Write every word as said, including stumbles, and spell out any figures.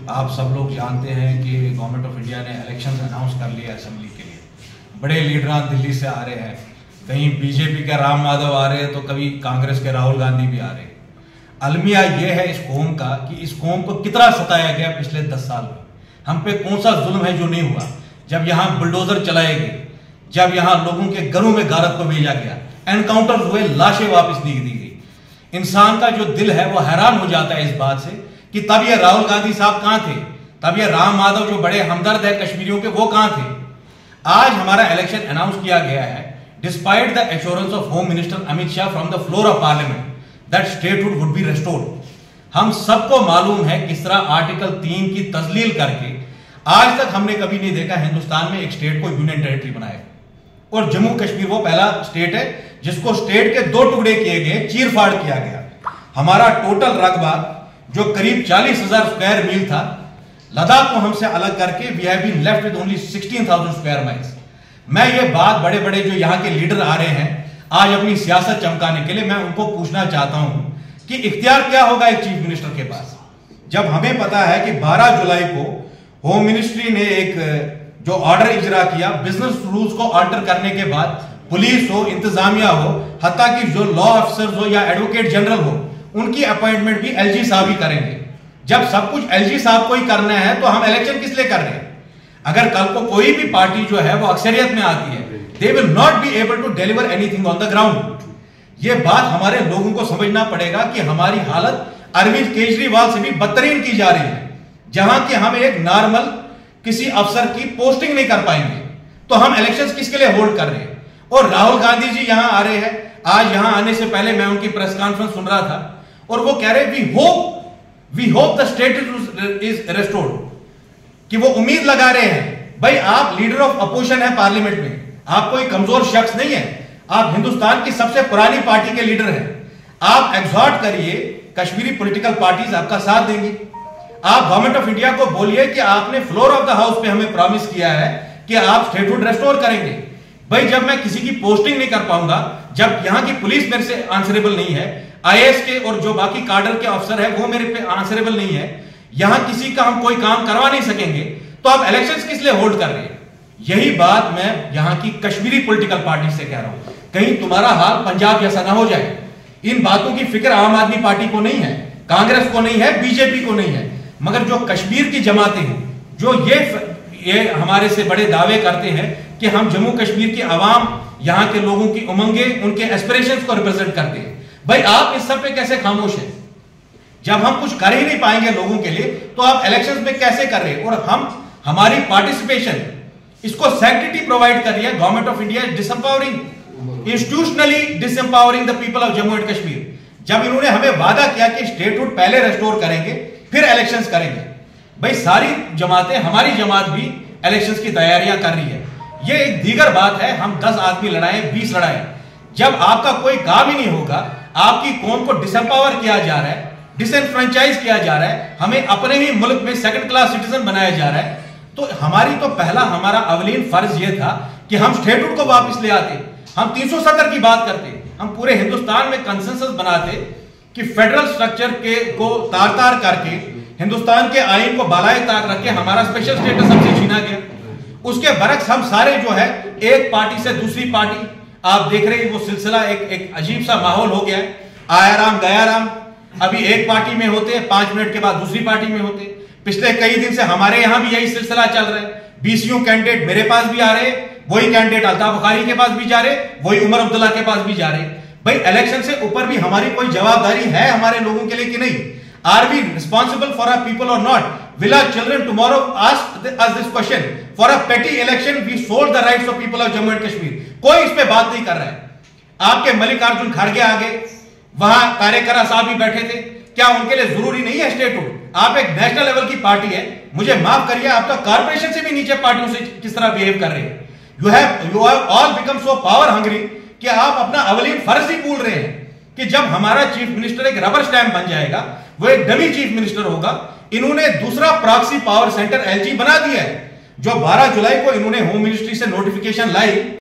आप सब लोग जानते हैं कि गवर्नमेंट ऑफ इंडिया ने इलेक्शन अनाउंस कर लिया असेंबली के लिए। बड़े लीडरान दिल्ली से आ रहे हैं, कहीं बीजेपी के राम माधव आ रहे हैं तो कभी कांग्रेस के राहुल गांधी भी आ रहे हैं। अलमिया यह है इस कौम का कि इस कौम को कितना सताया गया पिछले दस साल में। हम पे कौन सा जुल्म है जो नहीं हुआ। जब यहाँ बुलडोजर चलाए गए, जब यहाँ लोगों के घरों में गारत को भेजा गया, एनकाउंटर हुए, लाशें वापस नहीं दी गई, इंसान का जो दिल है वो हैरान हो जाता है इस बात से कि तब ये राहुल गांधी साहब कहां थे, तब ये राम माधव जो बड़े हमदर्द है कश्मीरियों के वो कहां थे। आज हमारा इलेक्शन अनाउंस किया गया है despite the assurance of home minister Amit Shah from the floor of parliament that statehood would be restored. हम सबको मालूम है किस तरह आर्टिकल तीन की तजलील करके आज तक हमने कभी नहीं देखा हिंदुस्तान में एक स्टेट को यूनियन टेरिटरी बनाया। और जम्मू कश्मीर वो पहला स्टेट है जिसको स्टेट के दो टुकड़े किए गए, चीर फाड़ किया गया। हमारा टोटल रकबा जो करीब चालीस हजार स्क्वायर मील था, लद्दाख को हमसे अलग करके we have been left with only sixteen thousand square miles. मैं ये बात बड़े बड़े जो यहाँ के लीडर आ रहे हैं आज अपनी सियासत चमकाने के लिए, मैं उनको पूछना चाहता हूं कि इख्तियार क्या होगा एक चीफ मिनिस्टर के पास, जब हमें पता है कि बारह जुलाई को होम मिनिस्ट्री ने एक जो ऑर्डर इजरा किया बिजनेस रूल्स को अल्टर करने के बाद, पुलिस हो, इंतजामिया हो, हत्ता कि जो लॉ ऑफिसर्स हो या एडवोकेट जनरल हो, उनकी अपॉइंटमेंट भी एलजी साहब ही करेंगे। जब सब कुछ एलजी साहब को ही करना है तो हम इलेक्शन किस लिए कर रहे हैं। अगर कल को कोई भी पार्टी जो है वो अक्सरियत में आती है, they will not be able to deliver anything on the ground. ये बात हमारे लोगों को समझना पड़ेगा कि हमारी हालत अरविंद केजरीवाल से भी बदतरीन की जा रही है, जहां कि हम एक नॉर्मल किसी अफसर की पोस्टिंग नहीं कर पाएंगे तो हम इलेक्शंस किसके लिए होल्ड कर रहे हैं। और राहुल गांधी जी यहां आ रहे हैं, आज यहां आने से पहले मैं उनकी प्रेस कॉन्फ्रेंस सुन रहा था और वो कह रहे we hope we hope the state is restored, कि वो उम्मीद लगा रहे हैं। भाई आप लीडर ऑफ अपोजिशन है पार्लियामेंट में, आप कोई कमजोर शख्स नहीं है, आप हिंदुस्तान की सबसे पुरानी पार्टी के लीडर हैं। आप एग्जॉर्ट करिए, कश्मीरी पॉलिटिकल पार्टीज आपका साथ देंगी। आप गवर्नमेंट ऑफ इंडिया को बोलिए कि आपने फ्लोर ऑफ द हाउस पे हमें प्रॉमिस किया है कि आप स्टेटहुड रेस्टोर करेंगे। भाई जब मैं किसी की पोस्टिंग नहीं कर पाऊंगा, जब यहां की पुलिस मेरे से आंसरेबल नहीं है, आईएएस के और जो बाकी कार्डर के अफसर है वो मेरे पे आंसरेबल नहीं है, यहां किसी का हम कोई काम करवा नहीं सकेंगे, तो आप इलेक्शंस किस लिए होल्ड कर रहे हैं। यही बात मैं यहां की कश्मीरी पॉलिटिकल पार्टी से कह रहा हूं, कहीं तुम्हारा हाल पंजाब जैसा ना हो जाए। इन बातों की फिक्र आम आदमी पार्टी को नहीं है, कांग्रेस को नहीं है, बीजेपी को नहीं है, मगर जो कश्मीर की जमातें हैं, जो ये ये हमारे से बड़े दावे करते हैं कि हम जम्मू कश्मीर की आवाम, यहां के लोगों की उमंगे, उनके एस्पिरेशंस को रिप्रेजेंट करते हैं। भाई आप इस सब पे कैसे खामोश हैं। जब हम कुछ कर ही नहीं पाएंगे लोगों के लिए तो आप इलेक्शंस में कैसे कर रहे हैं। और हम हमारी पार्टिसिपेशन इसको सैंक्टिटी प्रोवाइड कर रही है government of India, disempowering, institutionally disempowering the people of Jammu and Kashmir. जब इन्होंने हमें वादा किया कि स्टेटहुड पहले रेस्टोर करेंगे फिर इलेक्शंस करेंगे, भाई सारी जमातें, हमारी जमात भी इलेक्शंस की तैयारियां कर रही है। ये एक दीगर बात है, हम दस आदमी लड़ाए, बीस लड़ाए, जब आपका कोई काम ही नहीं होगा, आपकी कौम को डिसएम्पावर किया जा रहा है, डिसएनफ्रेंचाइज किया जा रहा है, हमें अपने ही मुल्क में सेकंड क्लास सिटीजन बनाया जा रहा है, तो हमारी तो पहला हमारा अवलीन फर्ज यह था कि हम स्टेटहुड को वापस ले आते। हम तीन सौ सत्तर की बात करते, हम पूरे हिंदुस्तान में कंसेंसस बनाते कि फेडरल स्ट्रक्चर के को तार तार करके हिंदुस्तान के आईन को बालाए ताक रख के हमारा स्पेशल स्टेटस हमसे छीना गया। उसके बरक्स हम सारे जो है एक पार्टी से दूसरी पार्टी, आप देख रहे हैं वो सिलसिला एक एक अजीब सा माहौल हो गया है। आया राम गया राम, अभी एक पार्टी में होते, पांच मिनट के बाद दूसरी पार्टी में होते। पिछले कई दिन से हमारे यहां भी यही सिलसिला चल रहा है। बीसीयू कैंडिडेट मेरे पास भी आ रहे, वही कैंडिडेट अल्ताफ बुखारी के पास भी जा रहे, वही उमर अब्दुल्ला के पास भी जा रहे। भाई इलेक्शन से ऊपर भी हमारी कोई जवाबदारी है हमारे लोगों के लिए कि नहीं। Are we responsible for our people और not? Will our children tomorrow ask us this question? For a petty election we sold the rights of people of Jammu and Kashmir. कोई इस पे बात नहीं कर रहा है। आपके मल्लिकार्जुन खड़गे आगे, वहां कार्यकर्ता साहब भी बैठे थे, क्या उनके लिए जरूरी नहीं है स्टेटहुड? आप एक नेशनल लेवल की पार्टी है, मुझे माफ करिए, आप तो कॉर्पोरेशन से भी नीचे पार्टियों से किस तरह बिहेव कर रहे हैं। You have you have all become so power hungry कि आप अपना अवलीन फर्ज ही भूल रहे हैं कि जब हमारा चीफ मिनिस्टर एक रबर स्टैंप बन जाएगा, वो एक डमी चीफ मिनिस्टर होगा। इन्होंने दूसरा प्रॉक्सी पावर सेंटर एलजी बना दिया है, जो बारह जुलाई को इन्होंने होम मिनिस्ट्री से नोटिफिकेशन लाई।